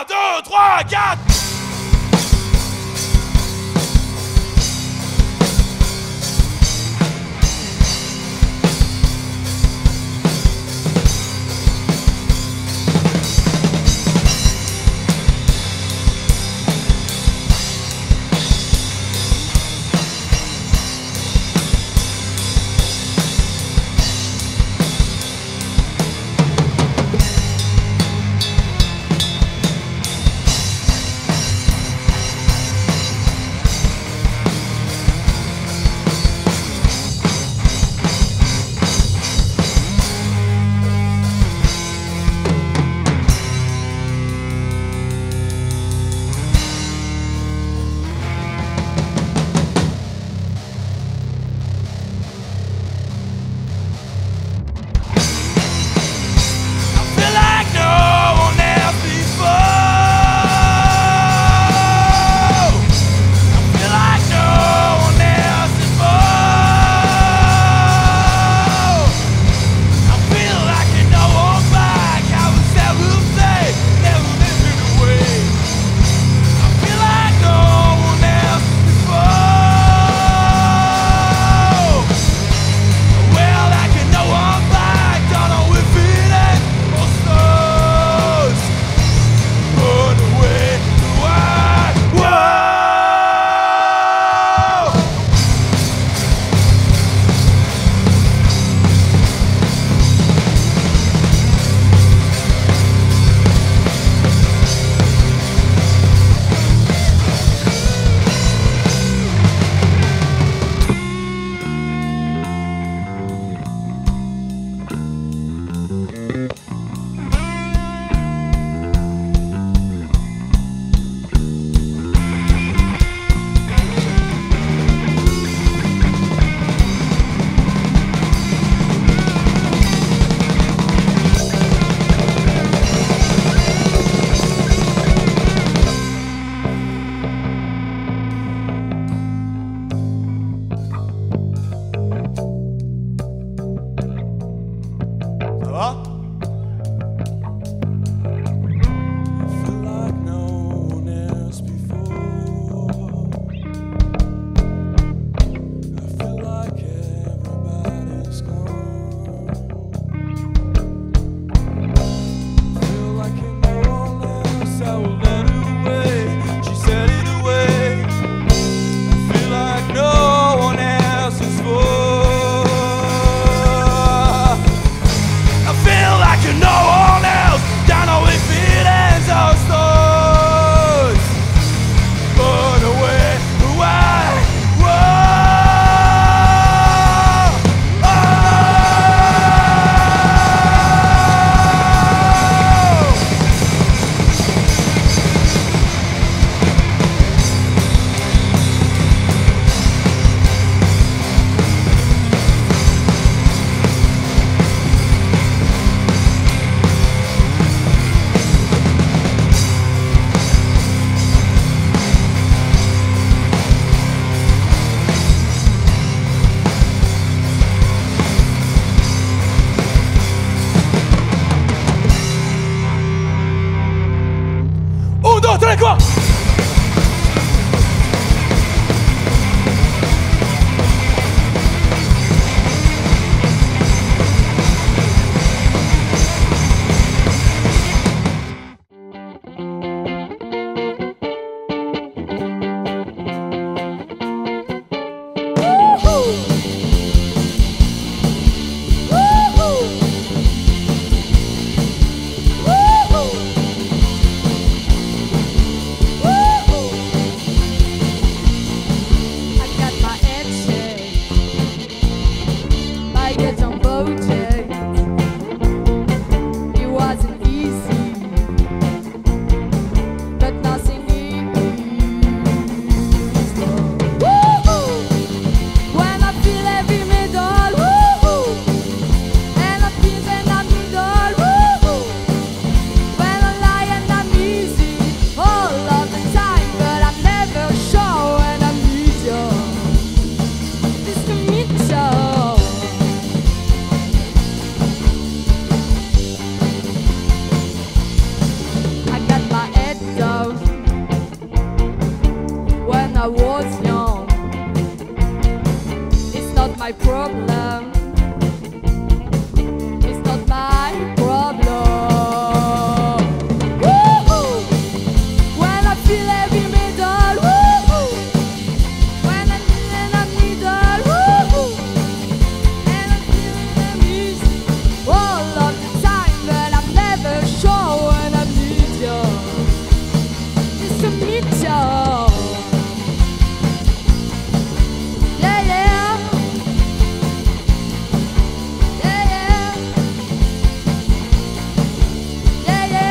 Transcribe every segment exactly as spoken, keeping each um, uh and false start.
un, deux, trois, quatre. was young. It's not my problem. It's not my problem. Woo-hoo! When I feel heavy metal, woo-hoo! When I'm in a needle, woo-hoo! And I'm feeling the music all of the time, but I'm never sure when I need you. Just to meet you. Yeah, yeah. Yeah, yeah. Yeah, yeah.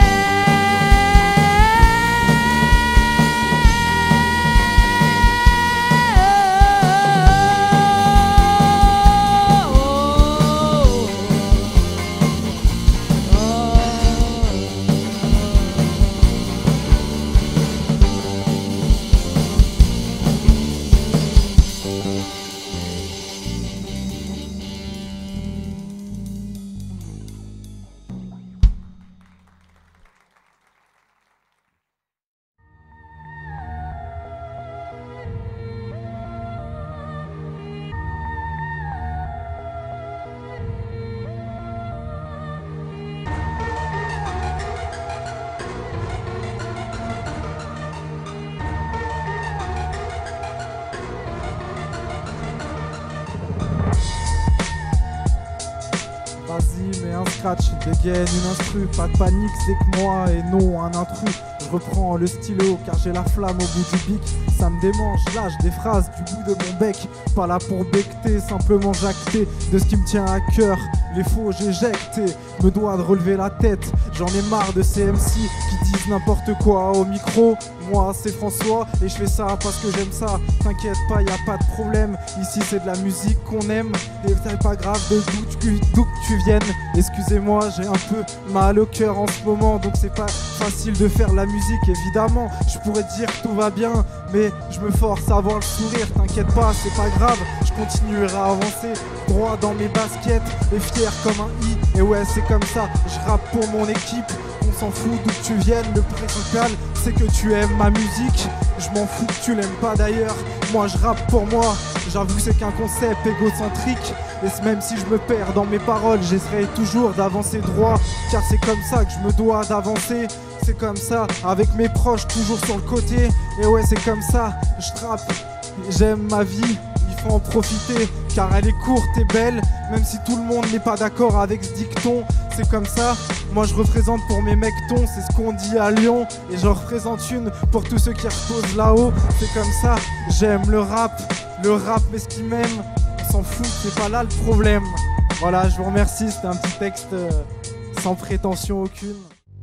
Vas-y, mets un scratch, dégaine une instru, pas de panique, c'est que moi et non un intrus. Je reprends le stylo car j'ai la flamme au bout du bic. Ça me démange, lâche des phrases du bout de mon bec. Pas là pour becter, simplement jacter de ce qui me tient à cœur. Les faux j'éjecte et me dois de relever la tête. J'en ai marre de ces M C qui disent n'importe quoi au micro. Moi c'est François et je fais ça parce que j'aime ça. T'inquiète pas, y a pas de problème. Ici c'est de la musique qu'on aime. Et c'est pas grave de d'où tu, d'où que tu viennes. Excusez-moi, j'ai un peu mal au cœur en ce moment, donc c'est pas facile de faire la musique évidemment. Je pourrais te dire que tout va bien, mais je me force à avoir le sourire. T'inquiète pas, c'est pas grave, je continuerai à avancer droit dans mes baskets et fier comme un i. Et ouais, c'est comme ça, je rappe pour mon équipe. On s'en fout d'où tu viennes, le principal c'est que tu aimes ma musique. Je m'en fous que tu l'aimes pas d'ailleurs, moi je rappe pour moi. J'avoue que c'est qu'un concept égocentrique. Et même si je me perds dans mes paroles, j'essaierai toujours d'avancer droit. Car c'est comme ça que je me dois d'avancer. C'est comme ça, avec mes proches toujours sur le côté. Et ouais, c'est comme ça, je trappe. J'aime ma vie, il faut en profiter. Car elle est courte et belle, même si tout le monde n'est pas d'accord avec ce dicton. C'est comme ça, moi je représente pour mes mectons, c'est ce qu'on dit à Lyon. Et j'en représente une pour tous ceux qui reposent là-haut. C'est comme ça, j'aime le rap, le rap mais ce qui m'aime, on s'en fout, c'est pas là le problème. Voilà, je vous remercie, c'était un petit texte euh, sans prétention aucune.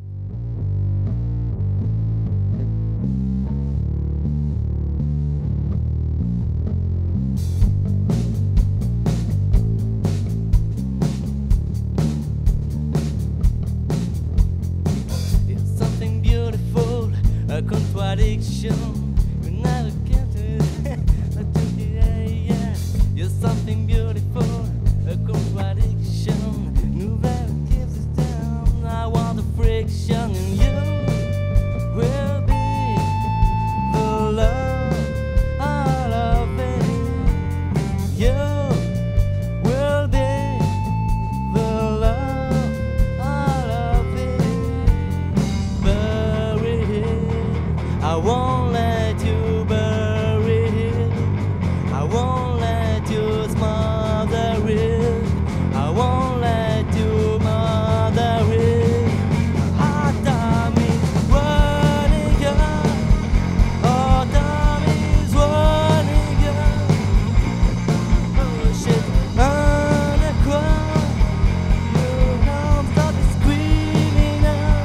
A contradiction, you never get it. Yeah, yeah. You're something beautiful, a contradiction. Nobody gives it down. I want the friction, and you will be the love I love it. You will be the love I love it. Bury it. I won't let you bury it. I won't let you smother it. I won't let you mother it. Hot time is running out. Oh, time is running out. Oh shit, underground. You don't stop screaming out.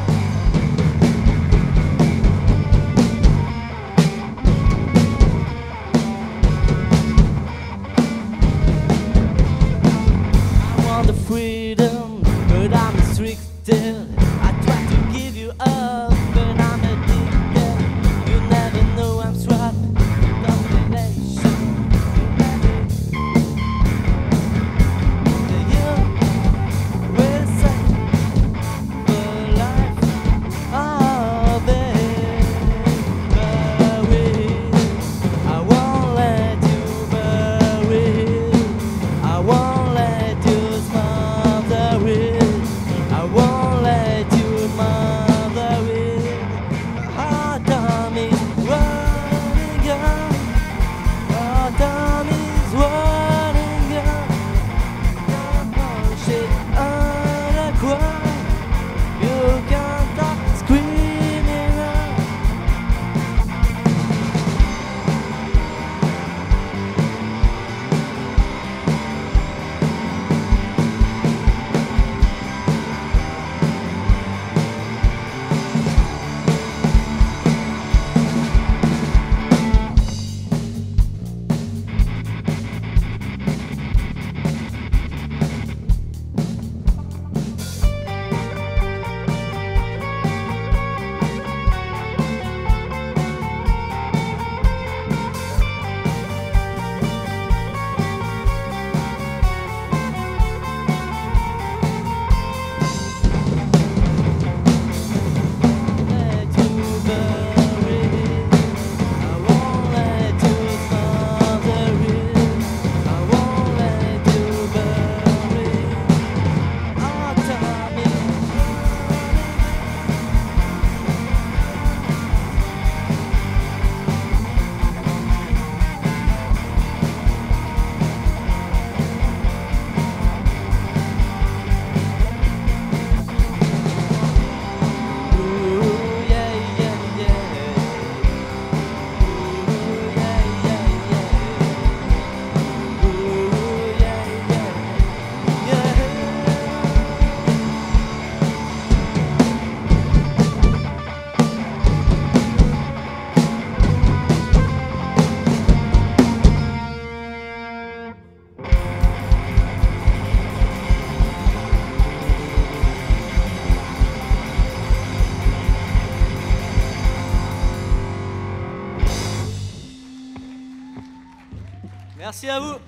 The freedom, but I'm restricted. I try to give you up, but I'm addicted. You never know I'm strapped to domination. You will say the life of it. I want Merci à vous.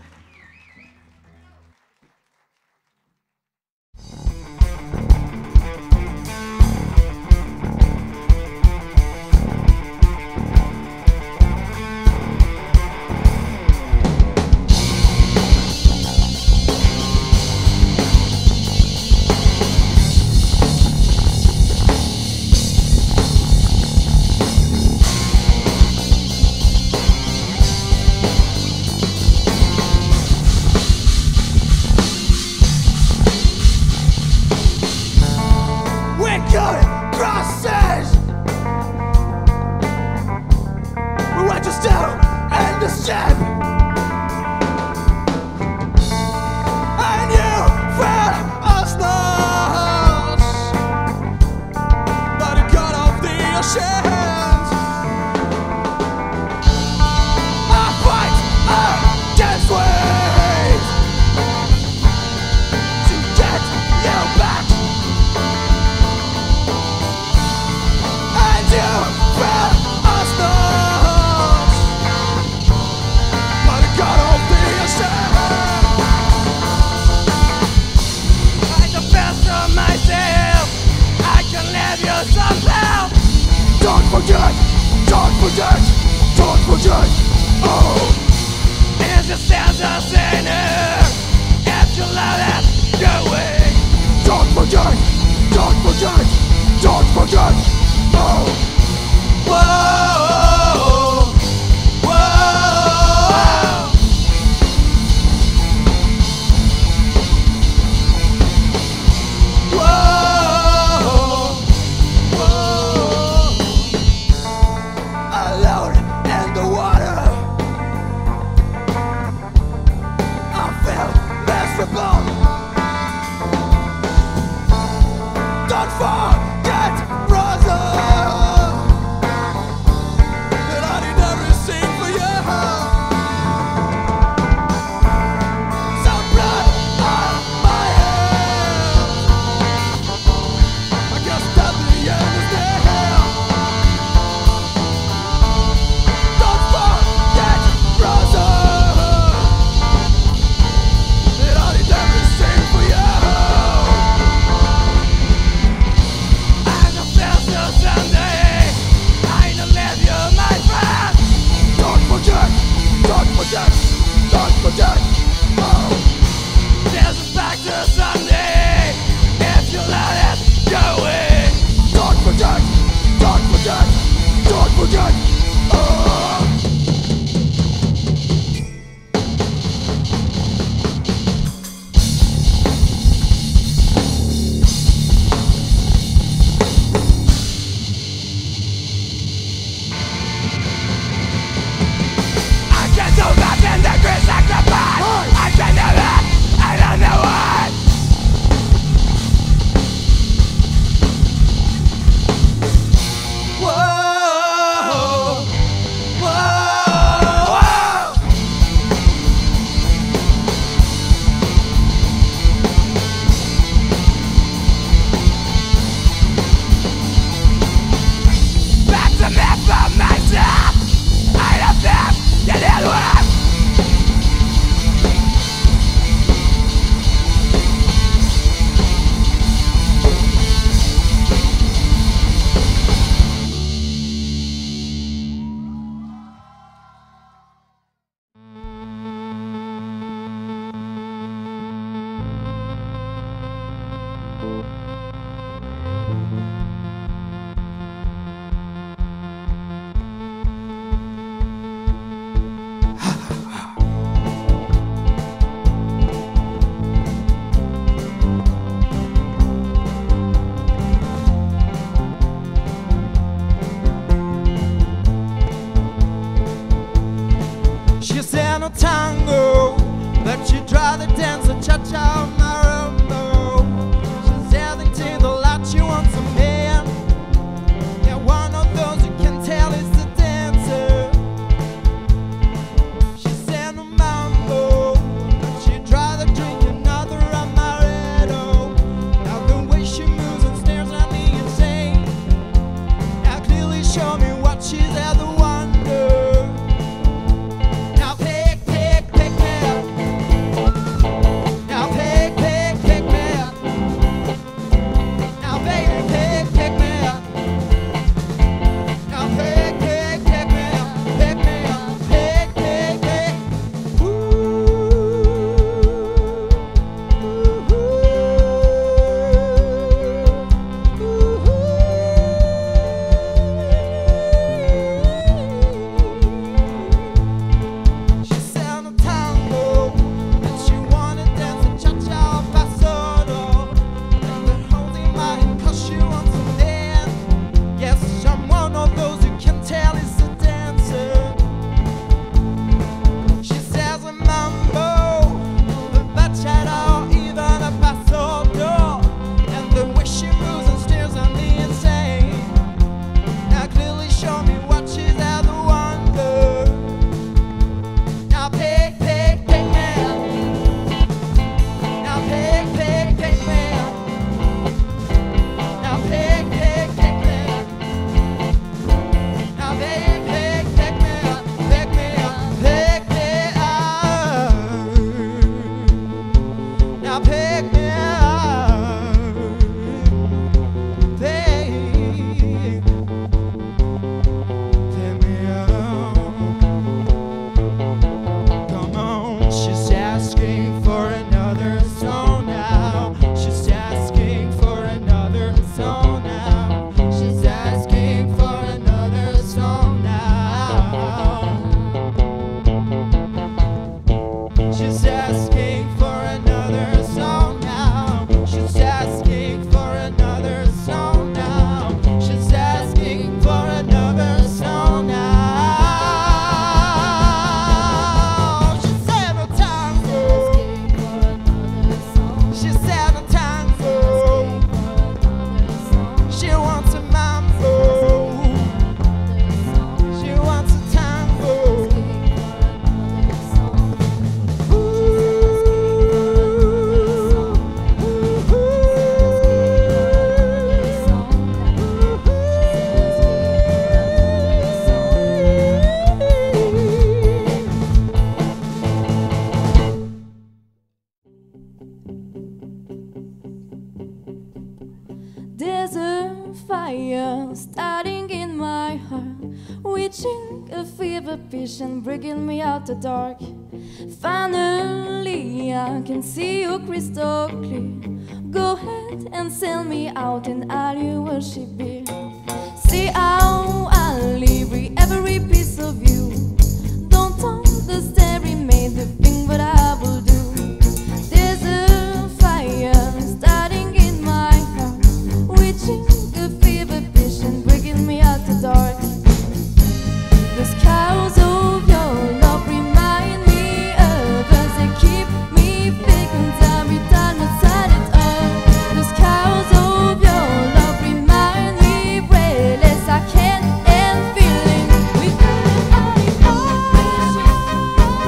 She's ever wonder. Now pick, pick, pick She's asking for another song now. She's asking for another song now. She's asking for another song now. She said no tango. She said no tango. She wants a mambo. She wants a tango. There's a fire starting in my heart, reaching a fever pitch and breaking me out the dark. Finally, I can see you crystal clear. Go ahead and sell me out and I'll you worship beer. See how I live with every piece of you. Don't understand, remain the thing what I will do. There's a fire starting in my heart, reaching a fever pitch and breaking me out the dark. The skies of your love remind me of us. They keep me thinking every time inside it all. The skies of your love remind me breathless. I can't end feeling we could have it all.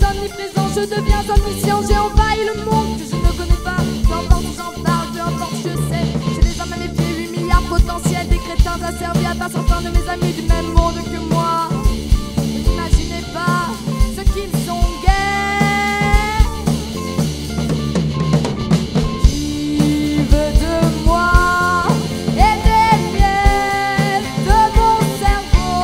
omniprésent, je deviens omniscient. J'ai envahi le monde que je ne connais pas. Peu importe où j'en parle, peu importe je sais. J'ai les hommes à mes pieds, huit milliards potentiels. Des crétins asservis à part certains de mes amis du même monde que moi. Vous n'imaginez pas ce qu'ils sont gais. Qui veut de moi et des miettes de mon cerveau?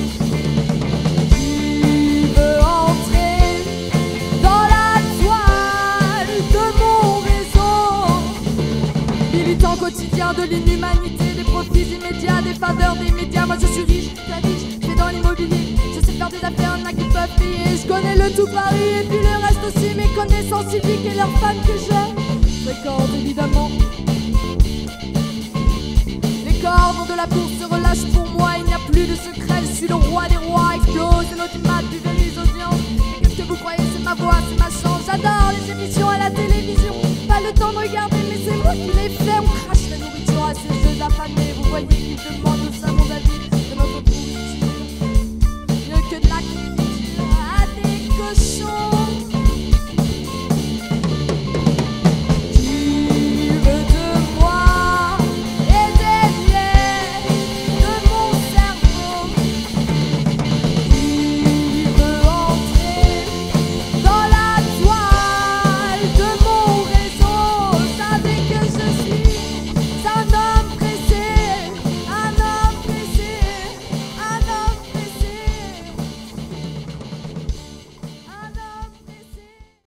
Qui veut entrer dans la toile de mon réseau? Militant quotidien de l'inhumanité, des profits immédiats, des fadeurs des médias. Moi je suis riche, très riche, je vais dans l'immobilier. Je sais faire des affaires, n'a qui peuvent payer. Je connais le tout Paris et puis le reste aussi. Mes connaissances civiques et leurs fans que j'ai. Je fréquente évidemment. Les cordons de la course se relâchent pour moi. Il n'y a plus de secret, je suis le roi des rois. Explose et l'audimat, buvez les audiences. Et qu'est-ce que vous croyez, c'est ma voix, c'est ma chance. J'adore les émissions à la télévision. Pas le temps de regarder, mais c'est moi qui les fais. On crache la nourriture à ces jeux affamés. Vous voyez qu'ils demandent